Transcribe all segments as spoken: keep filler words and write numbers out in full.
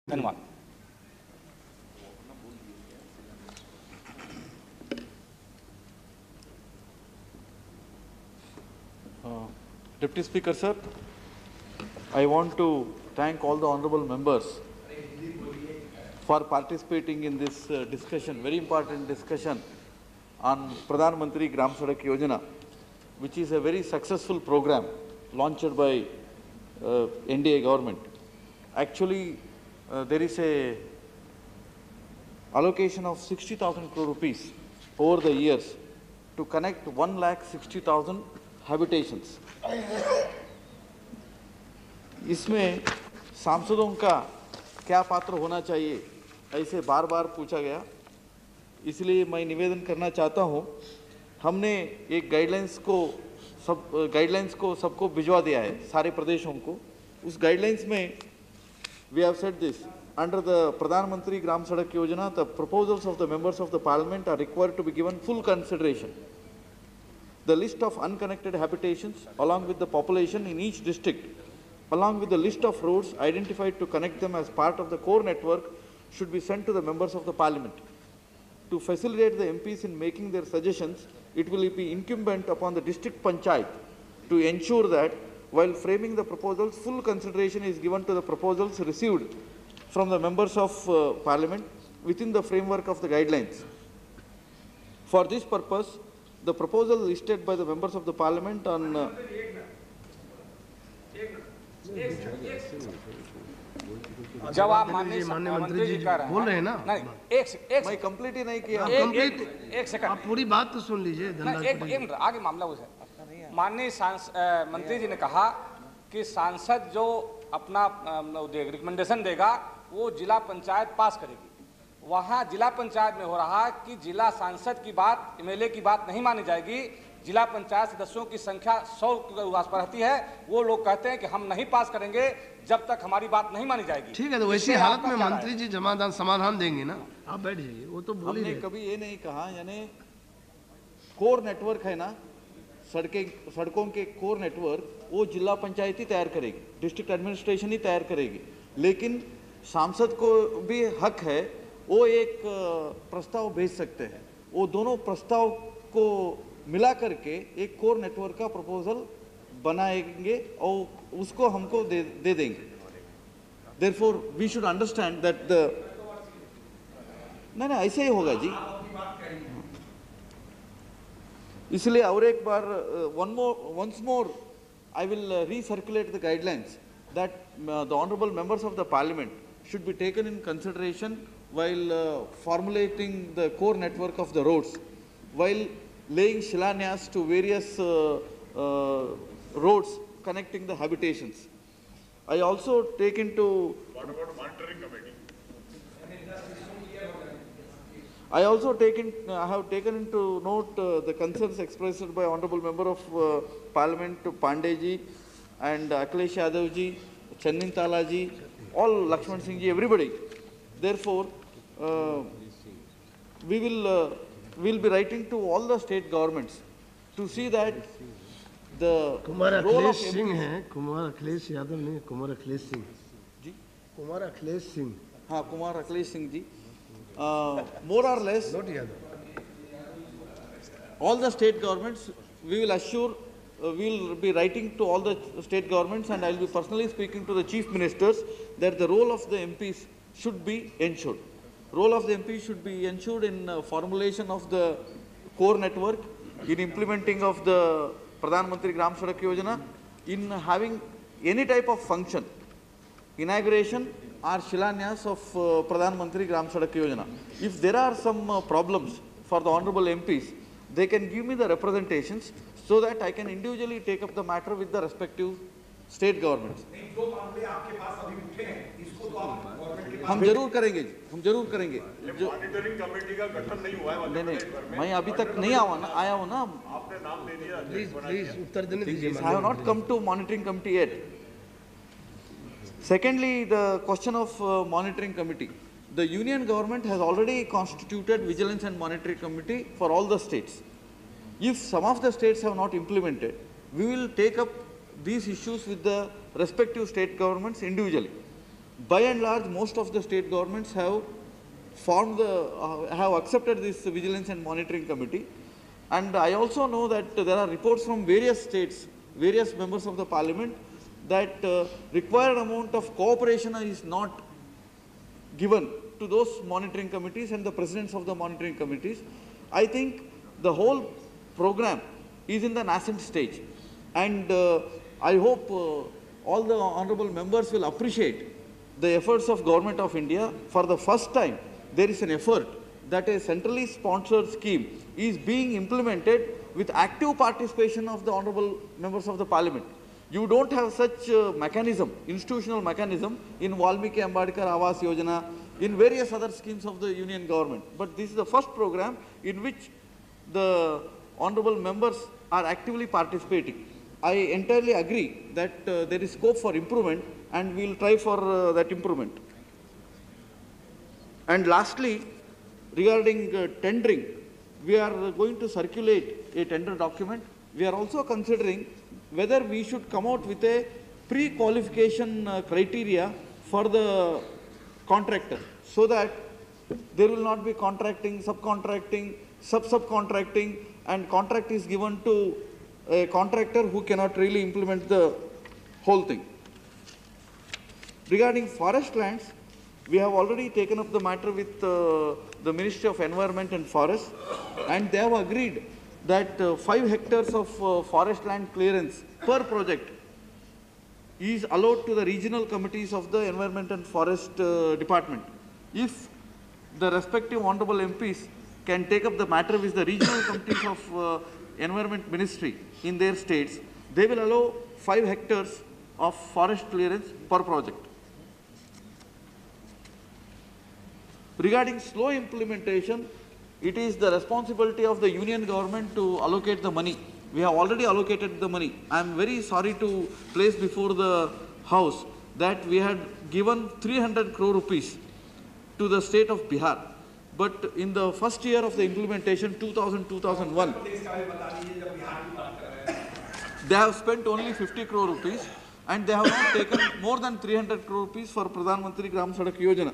धन्यवाद। Uh, Deputy Speaker, sir, I want to thank all the honorable members for participating in this uh, discussion, very important discussion on Pradhan Mantri Gram Sadak Yojana, which is a very successful program launched by uh, N D A government. Actually, uh, there is a allocation of sixty thousand crore rupees over the years to connect one lakh sixty thousand habitations. इसमें सांसदों का क्या पात्र होना चाहिए ऐसे बार बार पूछा गया, इसलिए मैं निवेदन करना चाहता हूं। हमने एक गाइडलाइंस को सब गाइडलाइंस को सबको भिजवा दिया है सारे प्रदेशों को। उस गाइडलाइंस में we have said this: under the Pradhan Mantri Gram Sadak Yojana, the proposals of the members of the parliament are required to be given full consideration. The list of unconnected habitations along with the population in each district, along with the list of roads identified to connect them as part of the core network, should be sent to the members of the parliament. To facilitate the M Ps in making their suggestions, it will be incumbent upon the district panchayat to ensure that while framing the proposals, full consideration is given to the proposals received from the members of uh, parliament within the framework of the guidelines. For this purpose, the proposal listed by the members of the parliament on uh, जब आप माननीय मंत्री जी कह रहे हैं, बोल रहे हैं ना, नहीं एक एक मैं कंप्लीट ही नहीं किया। एक एक एक सेकंड, आप पूरी बात तो सुन लीजिए। नहीं एक एक मिनट आगे मामला उसे माननीय मंत्री जी ने कहा कि सांसद जो अपना रिकमेंडेशन देगा वो जिला पंचायत पास करेगी। वहाँ जिला पंचायत में हो रहा है कि जिला सांसद की बात, एमएलए की बात नहीं मानी जाएगी। जिला पंचायत सदस्यों की संख्या सौ के आस पास रहती है। वो लोग कहते हैं कि हम नहीं पास करेंगे जब तक हमारी बात नहीं मानी जाएगी। ठीक है, तो वैसी हालत में मंत्री जी समाधान समाधान देंगे ना, आप बैठ जाइए। वो तो बोल ही हमने रहे। कभी ये नहीं कहा, यानी कोर नेटवर्क है ना, सड़कें सड़कों के कोर नेटवर्क वो जिला पंचायत ही तैयार करेगी, डिस्ट्रिक्ट एडमिनिस्ट्रेशन ही तैयार करेगी। लेकिन सांसद को भी हक है, वो एक प्रस्ताव भेज सकते हैं। वो दोनों प्रस्ताव को मिला करके एक कोर नेटवर्क का प्रपोजल बनाएंगे और उसको हमको दे दे देंगे। Therefore, we should understand that the नहीं नहीं ऐसे ही होगा जी। इसलिए और एक बार one more once more I will uh, recirculate the guidelines that uh, the honorable members of the parliament should be taken in consideration while uh, formulating the core network of the roads, while laying shilanyas to various uh, uh, roads connecting the habitations. I also take into What about monitoring committee? I also taken I have taken into note uh, the concerns expressed by honorable member of uh, parliament Pandeji and Akhilesh Yadav ji, Channin Tala ji, all Lakshman Singh ji, everybody. Therefore, uh, we will uh, will be writing to all the state governments to see that the Kumar role of Akhilesh Singh हैं, कुमार अखिलेश यादव नहीं, कुमार अखिलेश सिंह जी, कुमार अखिलेश सिंह हाँ Kumar Akhilesh Singh ji, uh, more or less note Yadav. all the state governments, we will assure, uh, we will be writing to all the state governments, and I will be personally speaking to the chief ministers that the role of the M Ps should be ensured. Role of the M Ps should be ensured in uh, formulation of the core network, in implementing of the Pradhan Mantri Gram Sadak Yojana, in having any type of function, inauguration or shilanyas of uh, Pradhan Mantri Gram Sadak Yojana. If there are some uh, problems for the honorable M Ps, they can give me the representations so that I can individually take up the matter with the respective state governments. हम जरूर करेंगे जी, हम जरूर करेंगे। जो monitoring committee का गठन नहीं हुआ है। नहीं नहीं मैं अभी तक नहीं आया ना आया हूँ ना। आपने नाम दे दिया। प्लीज प्लीज उत्तर देने दीजिए। I have not come to monitoring committee yet. Secondly, the question of uh, monitoring committee. The union government has already constituted vigilance and monitoring committee for all the states. If some of the states have not implemented, we will take up these issues with the respective state governments individually. by and large, most of the state governments have formed the, uh, have accepted this Vigilance and Monitoring Committee. And I also know that there are reports from various states, various members of the parliament, that uh, required amount of cooperation is not given to those monitoring committees and the presidents of the monitoring committees. I think the whole program is in the nascent stage, and uh, I hope uh, all the honorable members will appreciate the efforts of Government of India. For the first time, there is an effort that a centrally sponsored scheme is being implemented with active participation of the honorable members of the parliament. You don't have such uh, mechanism, institutional mechanism in Valmiki Ambedkar Awas Yojana, in various other schemes of the union government. But this is the first program in which the honorable members are actively participating. I entirely agree that uh, there is scope for improvement, and we will try for uh, that improvement. And lastly, regarding uh, tendering, we are going to circulate a tender document. We are also considering whether we should come out with a pre-qualification uh, criteria for the contractor, so that there will not be contracting, subcontracting, sub-subcontracting, and contract is given to a contractor who cannot really implement the whole thing. Regarding forest lands, we have already taken up the matter with uh, the Ministry of Environment and Forest, and they have agreed that uh, five hectares of uh, forest land clearance per project is allowed to the regional committees of the Environment and Forest uh, Department. If the respective honorable M Ps can take up the matter with the regional committees of uh, Environment Ministry in their states, they will allow five hectares of forest clearance per project. Regarding slow implementation, it is the responsibility of the union government to allocate the money. We have already allocated the money. I am very sorry to place before the House that we had given three hundred crore rupees to the state of Bihar. But in the first year of the implementation, two thousand to two thousand one, they have spent only fifty crore rupees, and they have not taken more than three hundred crore rupees for Pradhan Mantri Gram Sadak Yojana.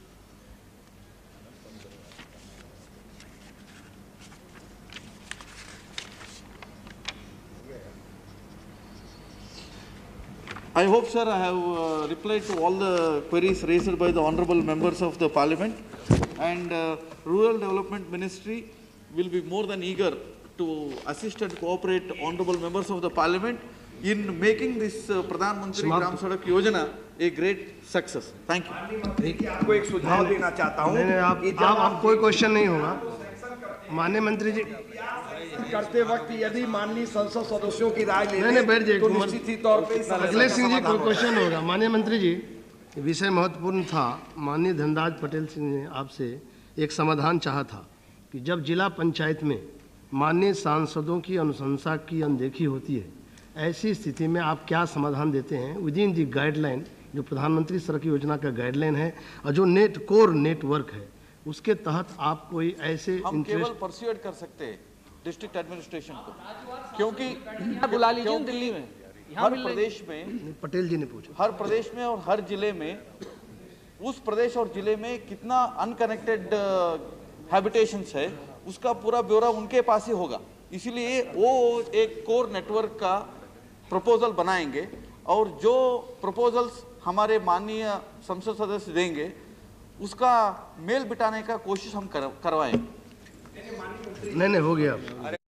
I hope, sir, I have uh, replied to all the queries raised by the honorable members of the parliament, and uh, Rural Development Ministry will be more than eager to assist and cooperate honorable members of the parliament in making this uh, Pradhan Mantri Gram Sadak Yojana a great success. Thank you. आपको एक सुझाव देना चाहता हूँ। नहीं नहीं आप आप, आप कोई क्वेश्चन नहीं होगा माननीय मंत्री जी करते वक्त यदि माननीय संसद सदस्यों की राय नहीं नहीं बैठ जाइए तो निश्चित ही तौर पे अखिलेश सिंह जी कोई क्वेश्चन होगा। माननीय मंत्री जी, विषय महत्वपूर्ण था। माननीय धनराज पटेल सिंह ने आपसे एक समाधान चाहा था कि जब जिला पंचायत में माननीय सांसदों की अनुशंसा की अनदेखी होती है, ऐसी स्थिति में आप क्या समाधान देते हैं विद इन दी गाइडलाइन जो प्रधानमंत्री सड़क योजना का गाइडलाइन है और जो नेट कोर नेटवर्क है, उसके तहत आप कोई ऐसे हम केवल परस्यूड कर सकते हैं डिस्ट्रिक्ट एडमिनिस्ट्रेशन को, क्योंकि बुला लीजिए दिल्ली में, हर प्रदेश में, पटेल जी ने पूछा, हर प्रदेश में और हर जिले में, उस प्रदेश और जिले में कितना अनकनेक्टेड हैबिटेशंस है उसका पूरा ब्यौरा उनके पास ही होगा। इसीलिए वो एक कोर नेटवर्क का प्रपोजल बनाएंगे और जो प्रपोजल्स हमारे माननीय संसद सदस्य देंगे उसका मेल बिठाने का कोशिश हम कर, करवाएंगे। नहीं नहीं हो गया।